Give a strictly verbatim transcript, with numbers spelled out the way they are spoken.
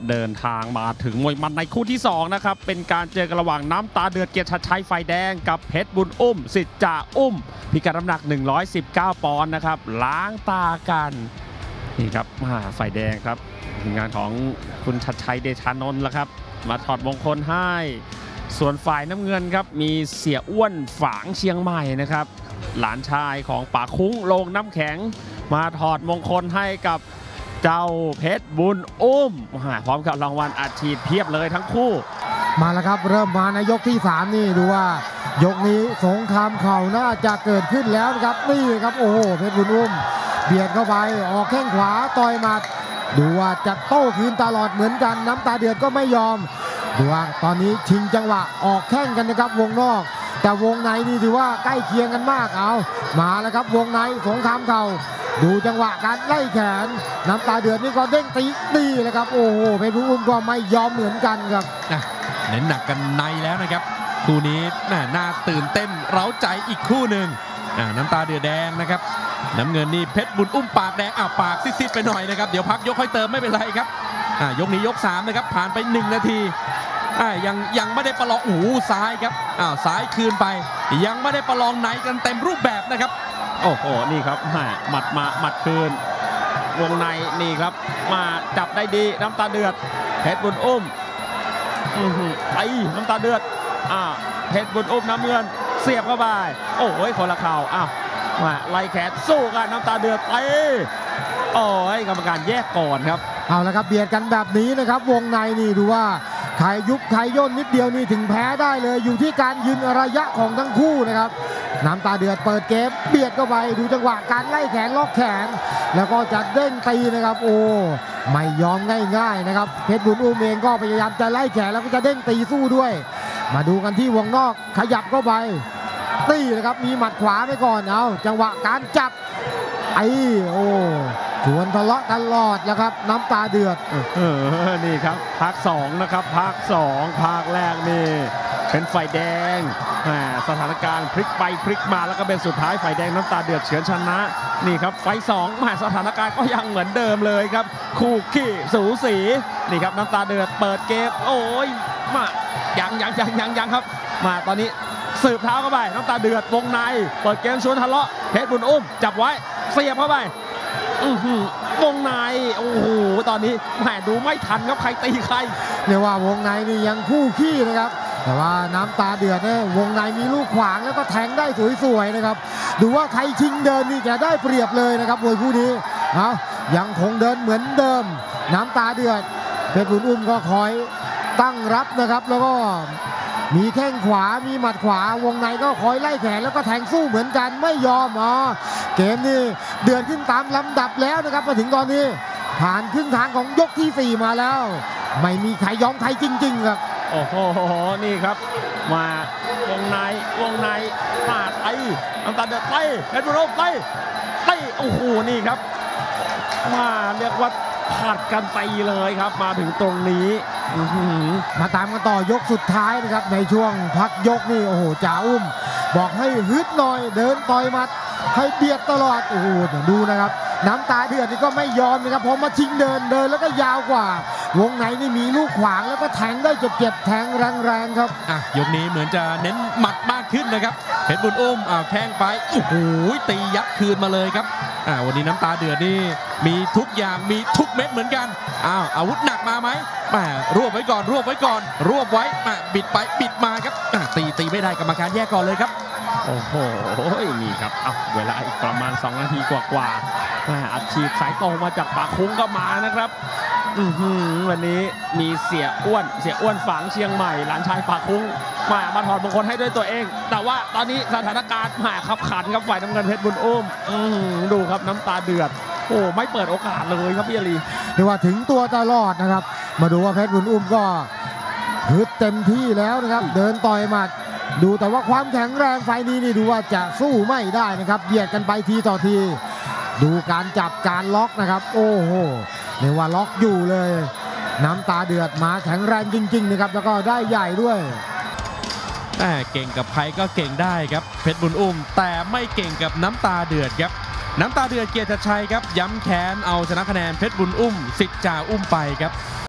เดินทางมาถึงมวยมันในคู่ที่สองนะครับเป็นการเจอกันระหว่างน้ำตาเดือดเกียรติชัดชัยฝ่ายแดงกับเพชรบุญอุ้มสิทธิ์จ่าอุ้มพิกัดน้ำหนักหนึ่งร้อยสิบเก้าปอนด์นะครับล้างตากันนี่ครับมาฝ่ายแดงครับทีมงานของคุณชัดชัยเดชานนท์ละครับมาถอดมงคลให้ส่วนฝ่ายน้ำเงินครับมีเสียอ้วนฝางเชียงใหม่นะครับหลานชายของป่าคุ้งลงน้ำแข็งมาถอดมงคลให้กับเจ้าเพชรบุญอุ้มพร้อมกับรางวัลอัดฉีดเพียบเลยทั้งคู่มาแล้วครับเริ่มมาในยกที่สามนี่ดูว่ายกนี้สงครามเข่าน่าจะเกิดขึ้นแล้วนะครับนี่ครับโอ้โหเพชรบุญอุ้มเบียดเข้าไปออกแข้งขวาต่อยหมัดดูว่าจะโต้คืนตลอดเหมือนกันน้ำตาเดือดก็ไม่ยอมดูว่าตอนนี้ชิงจังหวะออกแข้งกันนะครับวงนอกแต่วงในนี่ถือว่าใกล้เคียงกันมากเอามาแล้วครับวงในสงครามเข่าดูจังหวะการไล่แขนน้ำตาเดือดนี่ก็เด้งตีดีเลยครับโอ้โหเพชรบุญอุ้มก็ไม่ยอมเหมือนกันครับเน้นหนักกันในแล้วนะครับคู่นี้น่าตื่นเต้นเร้าใจอีกคู่หนึ่งน้ำตาเดือดแดงนะครับน้ำเงินนี่เพชรบุญอุ้มปากแดงอ่ะปากซิดๆไปหน่อยนะครับเดี๋ยวพักยกค่อยเติมไม่เป็นไรครับยกนี้ยกสามนะครับผ่านไปหนึ่งนาทียังยังไม่ได้ประลองหูซ้ายครับอ้าวซ้ายคืนไปยังไม่ได้ประลองไหนกันเต็มรูปแบบนะครับโอ้โหนี่ครับหมัดมาหมัดคืนวงในนี่ครับมาจับได้ดีน้ำตาเดือดเพชรบุญอุ้มไอ้น้ำตาเดือดอ่าเพชรบุญอุ้มน้ำเงินเสียบเข้าไปโอ้ยคนละเข่าอ้าวมาไล่แขนสู้กันน้ำตาเดือดไปโอ้ยกรรมการแยกก่อนครับเอาละครับเบียดกันแบบนี้นะครับวงในนี่ดูว่าใครยุบใครย่นนิดเดียวนี่ถึงแพ้ได้เลยอยู่ที่การยืนระยะของทั้งคู่นะครับน้ำตาเดือดเปิดเกมเบียดเข้าไปดูจังหวะการไล่แขนล็อกแขนแล้วก็จะเด้งตีนะครับโอ้ไม่ยอมง่ายๆนะครับเพชรบุญอุ้มเองก็พยายามจะไล่แขนแล้วก็จะเด้งตีสู้ด้วยมาดูกันที่วงนอกขยับเข้าไปตีนะครับมีหมัดขวาไปก่อนเอาจังหวะการจับไอ้โอ้ชวนทะเลาะตลอดแล้วครับน้ำตาเดือดเออนี่ครับภาคสองนะครับภาคสองภาคแรกนี่เป็นฝ่ายแดงสถานการณ์พลิกไปพลิกมาแล้วก็เป็นสุดท้ายฝ่ายแดงน้ำตาเดือดเฉือนชนะนี่ครับไฟสองมาสถานการณ์ก็ยังเหมือนเดิมเลยครับคู่ขี้สูสีนี่ครับน้ำตาเดือดเปิดเกมโอ้ยมายังยังยังยังยังครับมาตอนนี้สืบเท้าเข้าไปน้ำตาเดือดวงในเปิดเกมชวนทะเลาะเพชรบุญอุ้มจับไว้เสียบเข้าไปวงในโอ้โหตอนนี้แหมดูไม่ทันครับใครตีใครเรียกว่าวงในนี่ยังคู่ขี้นะครับแต่ว่าน้ำตาเดือดเนี่ยวงในมีลูกขวางแล้วก็แทงได้สวยๆนะครับดูว่าใครชิงเดินนี่จะได้เปรียบเลยนะครับมวยคู่นี้เอายังคงเดินเหมือนเดิมน้ำตาเดือดเพชรบุญอุ้มก็คอยตั้งรับนะครับแล้วก็มีแข้งขวามีหมัดขวาวงในก็คอยไล่แขนแล้วก็แทงสู้เหมือนกันไม่ยอมอ๋อเกมนี้เดือดขึ้นตามลำดับแล้วนะครับมาถึงตอนนี้ผ่านครึ่งทางของยกที่สี่มาแล้วไม่มีใครยอมใครจริงๆครับโอ้โหนี่ครับมาวงในวงในมาไต่น้ำตาเดือดไต่เพชรบุญอุ้มไต่ไต่โอ้โหนี่ครับมาเรียกว่าผัดกันไปเลยครับมาถึงตรงนี้มาตามกันต่อยกสุดท้ายนะครับในช่วงพักยกนี่โอ้โหจ่าอุ้มบอกให้ฮึดหน่อยเดินต่อยมัดให้เบียดตลอดโอ้โหดูนะครับน้ำตาเดือดนี่ก็ไม่ยอมนะครับพอมาชิงเดินเดินแล้วก็ยาวกว่าวงในนี่มีลูกขวางแล้วก็แทงได้เจ็บๆแทงแรงๆครับอ่ะยกนี้เหมือนจะเน้นหมัดมากขึ้นนะครับเพชรบุญอุ้มอ่าแข้งไปโอ้โหตียัดคืนมาเลยครับอ่าวันนี้น้ำตาเดือดนี่มีทุกอย่างมีทุกเม็ดเหมือนกันอ้าวอาวุธหนักมาไหมแหมรวบไว้ก่อนรวบไว้ก่อนรวบไว้อ่ะบิดไปบิดมาครับอ่ะตีตีไม่ได้กรรมการแยกก่อนเลยครับโอ้โหนี่ครับเอาเวลาอีกประมาณสองนาทีกว่าๆอัดฉีดสายตรงมาจากปากคุ้งก็มานะครับวันนี้มีเสียอ้วนเสียอ้วนฝางเชียงใหม่หลานชายปากคุ้งมามาถอดมงคลให้ด้วยตัวเองแต่ว่าตอนนี้สถานการณ์หาขับขันครับฝ่ายน้ำเงินเพชรบุญอุ้มดูครับน้ำตาเดือดโอ้ไม่เปิดโอกาสเลยครับพี่อลีเรียกว่าถึงตัวตลอดนะครับมาดูว่าเพชรบุญอุ้มก็ฮึดเต็มที่แล้วนะครับเดินต่อยหมัดดูแต่ว่าความแข็งแรงไฟนี้นี่ดูว่าจะสู้ไม่ได้นะครับเบียดกันไปทีต่อทีดูการจับการล็อกนะครับโอ้โหเรียกว่าล็อกอยู่เลยน้ำตาเดือดมาแข็งแรงจริงๆนะครับแล้วก็ได้ใหญ่ด้วยเก่งกับใครก็เก่งได้ครับเพชรบุญอุ้มแต่ไม่เก่งกับน้ำตาเดือดครับน้ำตาเดือดเกียรติชัยครับย้ำแค้นเอาชนะคะแนนเพชรบุญอุ้มสิทธิ์จ่าอุ้มไปครับ